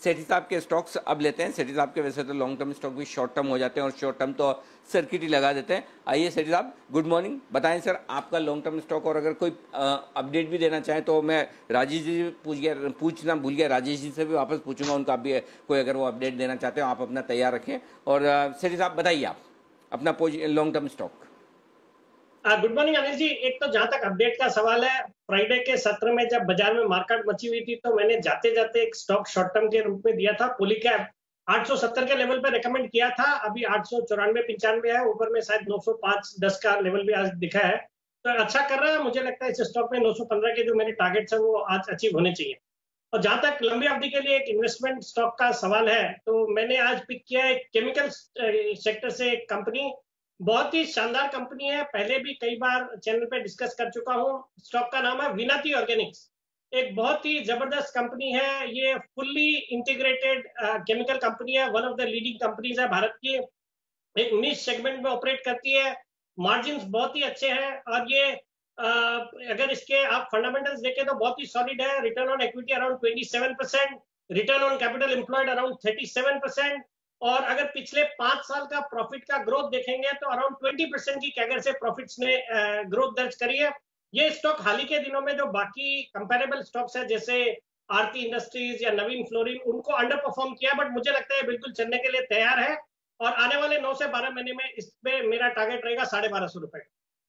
सेठी साहब के स्टॉक्स अब लेते हैं। सेठी साहब के वैसे तो लॉन्ग टर्म स्टॉक भी शॉर्ट टर्म हो जाते हैं और शॉर्ट टर्म तो सर्किट ही लगा देते हैं। आइए सेठी साहब, गुड मॉर्निंग। बताएं सर आपका लॉन्ग टर्म स्टॉक, और अगर कोई अपडेट भी देना चाहें तो मैं राजेश जी पूछना भूल गया, राजेश जी से भी वापस पूछूंगा, उनका भी कोई अगर वो अपडेट देना चाहते हो आप अपना तैयार रखें। और सेठी साहब बताइए आप अपना long term stock. Good morning Anil ji. एक तो जहां तक अपडेट का सवाल है, फ्राइडे के सत्र में जब बाजार में मार्केट मची हुई थी तो मैंने जाते जाते एक स्टॉक शॉर्ट टर्म के रूप में दिया था, पॉलीकैब 870 के लेवल पे रेकमेंड किया था। अभी 894-95 है, ऊपर में शायद 905-10 का लेवल भी आज दिखा है, तो अच्छा कर रहा है। मुझे लगता है इस स्टॉक में 915 के जो मेरे टारगेट्स है वो आज अचीव होने चाहिए। और जहां तक लंबी अवधि के लिए एक इन्वेस्टमेंट स्टॉक का सवाल है, तो मैंने आज पिक किया है केमिकल सेक्टर से एक कंपनी। बहुत ही शानदार कंपनी है, पहले भी कई बार चैनल पे डिस्कस कर चुका हूँ। स्टॉक का नाम है विनती ऑर्गेनिक्स। एक बहुत ही जबरदस्त कंपनी है, ये फुल्ली इंटीग्रेटेड केमिकल कंपनी है, one of the leading companies है भारत की। एक निश सेगमेंट में ऑपरेट करती है, मार्जिन्स बहुत ही अच्छे हैं, और ये अगर इसके आप फंडामेंटल्स देखें तो बहुत ही सॉलिड है। Return on equity around 27%, return on capital employed around 37%, और अगर पिछले 5 साल का प्रॉफिट का ग्रोथ देखेंगे तो अराउंड 20% की कैगर से प्रॉफिट्स ने ग्रोथ दर्ज करी है। ये स्टॉक हाल ही के दिनों में जो बाकी कंपेरेबल स्टॉक्स है जैसे आरती इंडस्ट्रीज या नवीन फ्लोरिन, उनको अंडर परफॉर्म किया, बट मुझे लगता है बिल्कुल चलने के लिए तैयार है। और आने वाले 9 से 12 महीने में इस पे मेरा टारगेट रहेगा 1250 रुपए।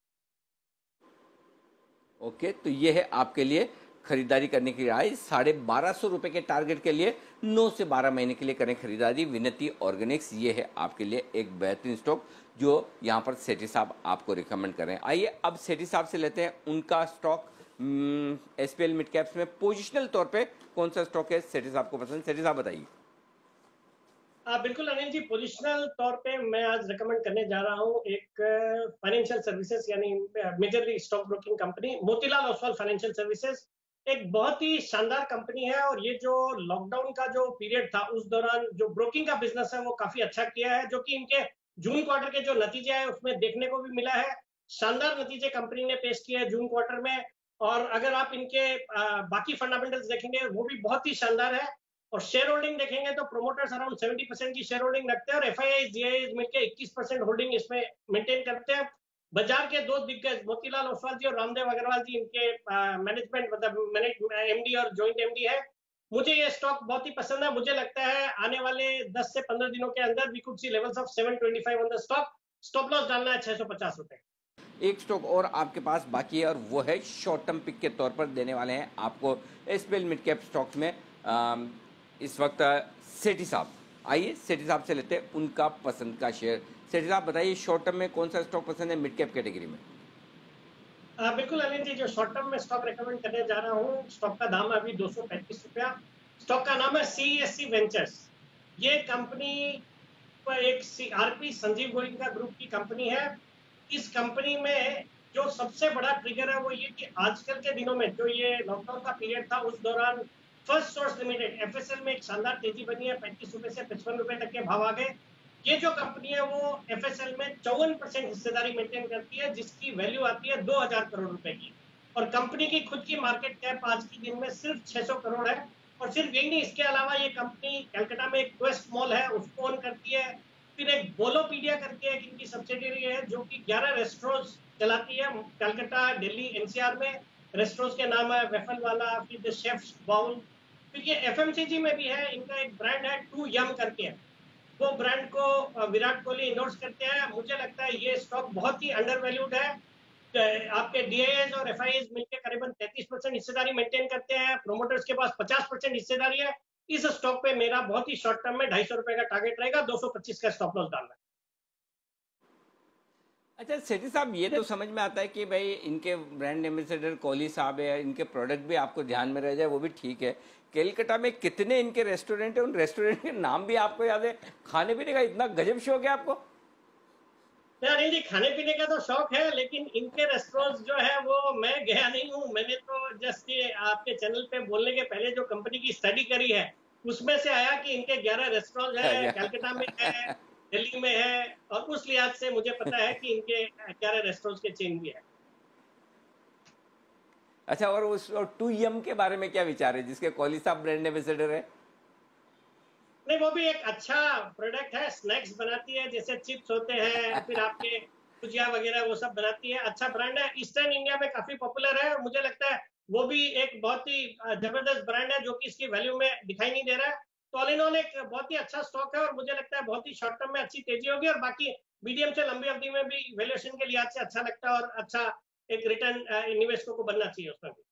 ओके, तो ये है आपके लिए खरीदारी करने की राय। 1250 रुपए के टारगेट के लिए 9 से 12 महीने के लिए करें खरीदारी। विनती ऑर्गेनिक्स ये है आपके लिए एक बेहतरीन स्टॉक जो यहाँ पर सेठी साहब आपको रिकमेंड करें। आइए अब सेठी साहब से लेते हैं उनका स्टॉक। एसपीएल मिड कैप्स में पोजिशनल तौर पे कौन सा स्टॉक है सेठी साहब को पसंद? सेठी साहब बताइए। बिल्कुल अनिल जी, पोजिशनल तौर पे मैं आज रिकमेंड करने जा रहा हूँ एक फाइनेंशियल सर्विसेज यानी majorly stock broking company Motilal Oswal financial services. एक बहुत ही शानदार कंपनी है, और ये जो लॉकडाउन का जो पीरियड था उस दौरान जो ब्रोकिंग का बिजनेस है वो काफी अच्छा किया है, जो कि इनके जून क्वार्टर के जो नतीजे हैं उसमें देखने को भी मिला है। शानदार नतीजे कंपनी ने पेश किए हैं जून क्वार्टर में, और अगर आप इनके बाकी फंडामेंटल्स देखेंगे वो भी बहुत ही शानदार है। और शेयर होल्डिंग देखेंगे तो प्रोमोटर्स अराउंड 70% की शेयर होल्डिंग रखते हैं, और एफआईआई जीआईआई मिलकर 21% होल्डिंग इसमें मेंटेन करते हैं। बाजार के दो दिग्गज मोतीलाल ओसवाल जी और रामदेव अग्रवाल जी इनके मैनेजमेंट मतलब एमडी और जॉइंट एमडी है। मुझे ये स्टॉक बहुत ही पसंद है। मुझे लगता है आने वाले 10 से 15 दिनों के अंदर we could see levels of 725 on the stock. Stop loss डालना है 650 रुपए। एक स्टॉक और आपके पास बाकी है और वो है शॉर्ट टर्म पिक के तौर पर देने वाले हैं आपको एसपीएल मिड कैप स्टॉक्स में इस वक्त सेठी साहब। आइए सेठी साहब से लेते हैं उनका पसंद का शेयर। सेठी साहब बताइए शॉर्ट टर्म में कौन सा स्टॉक पसंद है मिड कैप कैटेगरी में? बिल्कुल अनिल जी, जो शॉर्ट टर्म में स्टॉक रेकमेंड करने जा रहा हूँ, स्टॉक का दाम है अभी 235 रुपया। स्टॉक का नाम है सीएससी वेंचर्स। ये कंपनी एक आरपी संजीव गोयनका ग्रुप की कंपनी है। इस कंपनी में जो सबसे बड़ा ट्रिगर है वो ये कि आजकल के दिनों में जो ये लॉकडाउन का पीरियड था उस दौरान फर्स्ट सोर्स लिमिटेड एफएसएल में एक शानदार तेजी बनी है, 35 रुपए से 55 रुपए तक के भाव आ गए। ये जो कंपनी है वो एफएसएल में 54% हिस्सेदारी मेंटेन करती है, जिसकी वैल्यू आती है 2000 करोड़ रुपए की। और कंपनी की खुद की मार्केट कैप आज के दिन में सिर्फ 600 करोड़ है। और सिर्फ यही नहीं, इसके अलावा ये कंपनी कलकत्ता में एक क्वेस्ट मॉल है उसको ओन करती है। फिर एक बोलोपीडिया करके एक इनकी सब्सिडियरी है जो कि 11 रेस्टोरेंट्स चलाती है कलकत्ता, दिल्ली, एनसीआर में। रेस्टोरेंट्स के नाम है वेफल वाला, फिर द शेफ्स बाउल। फिर ये एफएमसीजी में भी है, इनका एक ब्रांड है टू यम करके। वो ब्रांड को विराट कोहली इंडोर्स करते हैं। मुझे लगता है ये स्टॉक बहुत ही अंडर वैल्यूड है। आपके डीआईएस और एफआईएस मिलकर करीबन 33% हिस्सेदारी मेंटेन करते हैं, प्रोमोटर्स के पास 50% हिस्सेदारी है। इस स्टॉक पे मेरा बहुत ही शॉर्ट टर्म में 250 रुपए का टारगेट रहेगा, 225 का स्टॉप लॉस डालना है। अच्छा सेठी साहब, ये तो समझ में आता है कि भाई इनके ब्रांड एम्बेसडर कोहली साहब है, इनके प्रोडक्ट भी आपको ध्यान में रह जाए वो भी ठीक है। कलकत्ता में कितने इनके रेस्टोरेंट है, उन रेस्टोरेंट के नाम भी आपको याद है? खाने पीने का इतना गजब शौक है आपको? नहीं जी, खाने पीने का तो शौक है, लेकिन इनके रेस्टोरेंट्स जो है वो मैं गया नहीं हूँ। मैंने तो जस्ट ये आपके चैनल पे बोलने के पहले जो कंपनी की स्टडी करी है उसमें से आया कि इनके 11 रेस्टोरेंट है, कलकत्ता में है, दिल्ली में है, और उस लिहाज से मुझे पता है कि इनके 11 रेस्टोरेंट्स के चेन भी है। अच्छा, और उस टू यम के बारे में क्या विचार है जिसके कोहली साहब ब्रांड एम्बेसडर है? नहीं, वो भी एक अच्छा प्रोडक्ट है, स्नैक्स बनाती है, जैसे चिप्स होते हैं, फिर आपके भुजिया वगैरह वो सब बनाती है, अच्छा ब्रांड है, ईस्टर्न इंडिया में काफी पॉपुलर है, और मुझे लगता है वो भी एक बहुत ही जबरदस्त ब्रांड है जो कि इसकी वैल्यू में दिखाई नहीं दे रहा है। तो ऑल इन ऑल एक बहुत ही अच्छा स्टॉक है, और मुझे लगता है बहुत ही शॉर्ट टर्म में अच्छी तेजी होगी, और बाकी मीडियम से लंबी अवधि में भी वैल्यूएशन के लिहाज से अच्छा लगता है, और अच्छा एक रिटर्न निवेशकों को बनना चाहिए उसमें भी।